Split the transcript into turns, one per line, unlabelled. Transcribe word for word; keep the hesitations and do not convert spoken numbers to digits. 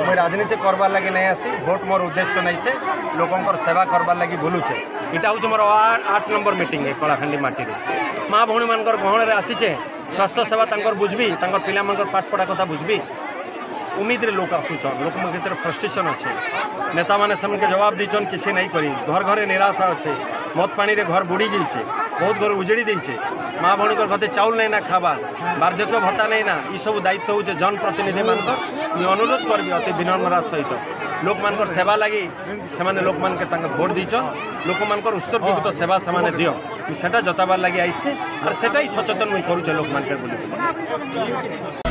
मुझे राजनीति करवार लगी नहीं आसी भोट मोर उद्देश्य नहीं से लोकंर सेवा करवार लगी बोलुचे। यहाँ हूँ मोर आठ नंबर मीटिंग है कलाखंडी माटी माँ भौणी मान गहण में आसीचे स्वास्थ्य सेवा तंकर बुझबी पिला पाठ पढ़ा कथा बुझबी उम्मीद रे लोक आसुचन लोक भीतर फ्रस्ट्रेशन अच्छे नेता मैंने से जवाब दीचन किसी नहीं करी घर घरे निराशा अच्छे मद पानी रे घर बुड़ी जाइए बहुत घर उजेड़ी देचे माँ भौणी घते चाउल नहीं ना खावा बार्धक्य भत्ता नहीं ना ये सब दायित्व हो जनप्रतिनिधि मान अनुरोध करी अति विनम्रता सहित लोक मान सेवा लगी से लोक मान भोट दीचन लोक मान उत्सर्गीकृत सेवा से दियो सेटा जताबार लगी आई और सेटा ही सचेतन मुझे करुचे लोक मान।